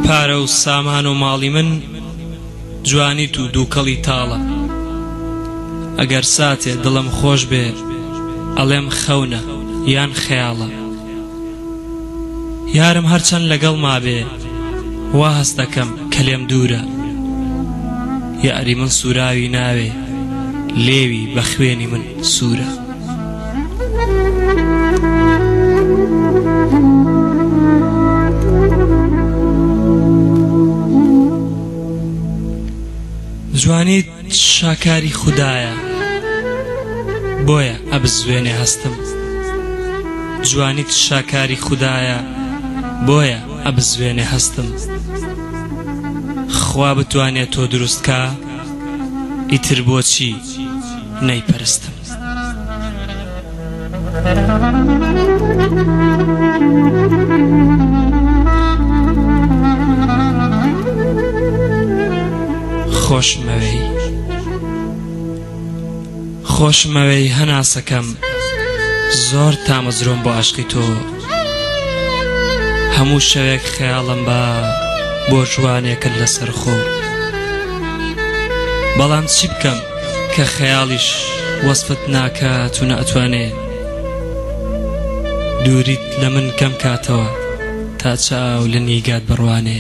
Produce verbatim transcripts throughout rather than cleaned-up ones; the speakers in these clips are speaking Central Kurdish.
پارە و سامان و ماڵی من جوانیت و دووکەڵی تاڵە. ئەگەر ساتێ دڵم خۆش بێ ئەڵێم خەونە یان خەیاڵە. یارم هەرچەند لەگەڵ ما بێ وا هەست دەکەم کە لێم دوورە. یاری من سوراوی ناوێ لێوی بە خوێنی من سوورە. جوانیت شاکاری خودایە بۆیە ئەبزوێنێ هەستم. جوانیت شاکاری خودایە بۆیە ئەبزوێنێ هەستم. خوا بتوانێت تۆ دروستکە ئیتر بۆچی نەیپەرستم. خۆشمەوەی خۆشمەوەی هەناسەکەم زۆر تامەزرۆم بۆ عاشقی تۆ. هەموو شەوێک خەیاڵم بە بۆ جوانێکت لەسەر خۆ. بەڵام چی بکەم کە خەیاڵیش وەسفت ناکات و نەئەتوانێ دووریت لە من کەم کاتەوە تا چاو لە نیگات بڕوانێ.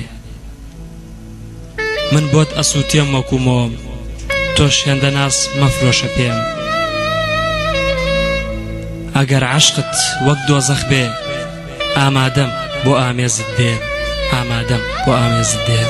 من بۆت ئەسووتێم وەکو مۆم تۆش هێندە ناس مەفرۆشە پێم. ئەگەر عاشقت وەک دۆزەخ بێ ئامادەم بۆ ئامێزت دێم. ئامادەم بۆ ئامێزت دێم.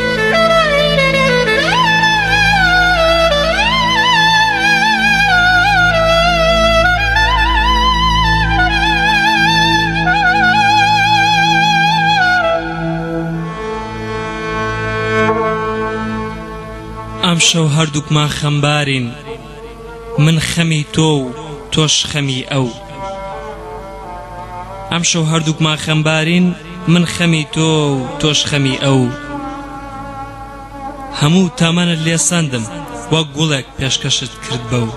ئەم شەو هەردووکمان خەمبارین من خەمی تۆ و تۆش خەمی ئەو. ئەم شەو هەردووکمان خەمبارین من خەمی تۆ و تۆش خەمی ئەو. هەموو تەمەنت لێ سەندم وەک گوڵێک پێشکەشت کرد بەو.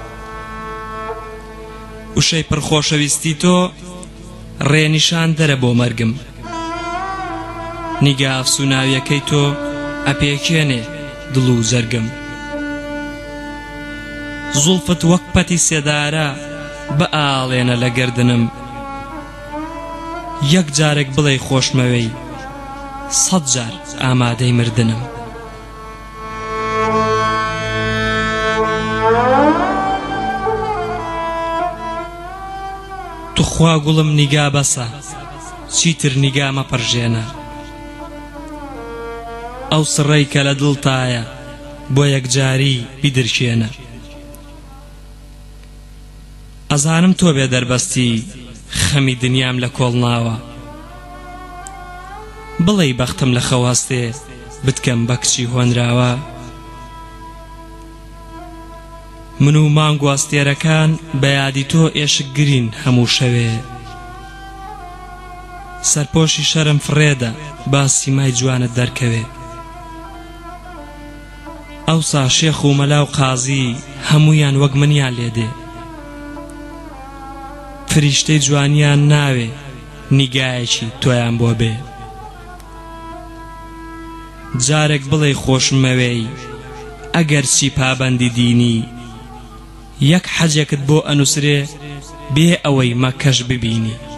وشەی پڕخۆشەویستی تۆ ڕێنیشان دەرە بۆ مەرگم. نیگا ئەفسووناویەکەی تۆ ئەپێکێنێ دڵ و زەرگم. زوڵفت وەک پەتی سێدارە بە ئاڵێنە لە گەردنم. یەک جارێک بڵێ خۆشمەوەی سەد جار ئامادەی مردنم. توخوا گوڵم نیگا بەسە چیتر نیگا مەپەڕژێنە. ئەو سڕەی کە لە دڵتایە بۆ یەکجاری بیدرکێنە. ئەزانم تۆ بێ دەربەستی خەمی دنیام لە کۆڵ ناوە. بڵێ بەختم لە خەواستێ بتکەم بە کچی هۆنراوە. من و مانگ و ئەستێرەکان بە یادی تۆ ئێشک گرین هەموو شەوێ. سەرپۆشی شەرم فڕێدە با سیمای جوانت دەرکەوێ. ئەوسا شێخ و مەلا و قازی هەموویان وەک منیان لێدێ. فریشتەی جوانیان ناوێ نیگایەکی تۆیان بۆ بێ. جارێک بڵێ خۆشمەوەی ئەگەر چی پابەندی دینی یەک حەجێکت بۆ ئەنووسرێ بێ ئەوەی مەکەش ببینی.